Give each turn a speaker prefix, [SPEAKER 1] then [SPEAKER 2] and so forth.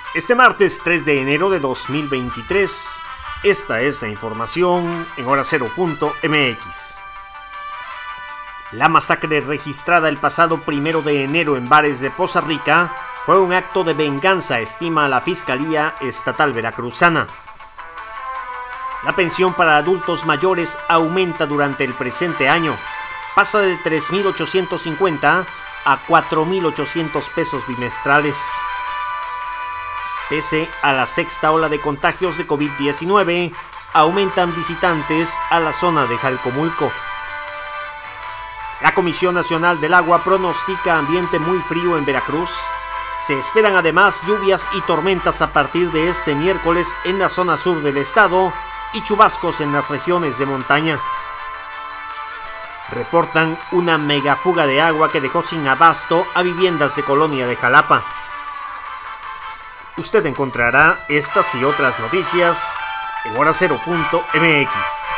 [SPEAKER 1] Este martes 3 de enero de 2023, esta es la información en hora0.mx. La masacre registrada el pasado 1 de enero en bares de Poza Rica fue un acto de venganza, estima la Fiscalía Estatal Veracruzana. La pensión para adultos mayores aumenta durante el presente año, pasa de 3.850 a 4.800 pesos bimestrales. Pese a la sexta ola de contagios de COVID-19, aumentan visitantes a la zona de Jalcomulco. La Comisión Nacional del Agua pronostica ambiente muy frío en Veracruz. Se esperan además lluvias y tormentas a partir de este miércoles en la zona sur del estado y chubascos en las regiones de montaña. Reportan una megafuga de agua que dejó sin abasto a viviendas de Colonia de Jalapa. Usted encontrará estas y otras noticias en hora0.mx.